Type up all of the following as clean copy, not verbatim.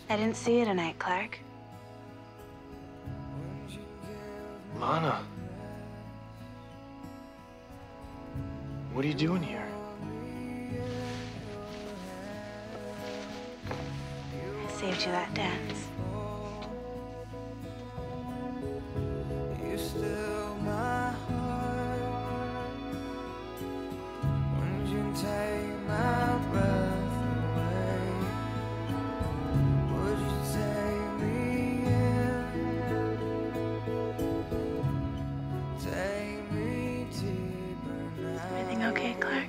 I didn't see you tonight, Clark. Lana. What are you doing here? I saved you that dance. You're still my heart. When you take my breath away, would you take me in? Take me deeper now. Everything okay, Clark?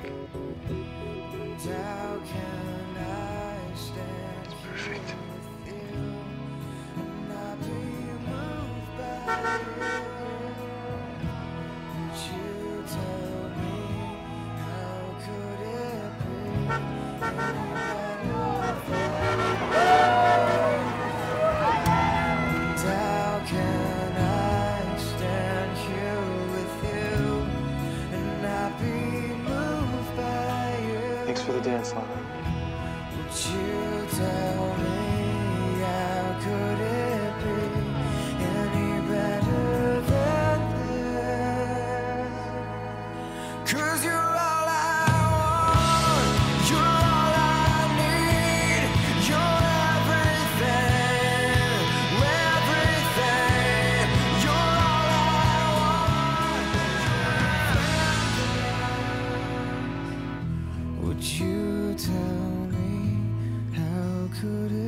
How can I stand Perfect. with you and not be moved by you? Would you tell me how could it be any better? How can I stand here with you and not be moved by you? Thanks for the dance, Lana. Would you tell me how could it be any better than this? 'Cause you're all I want, you're all I need, you're everything, everything. You're all I want. Would you tell me how could it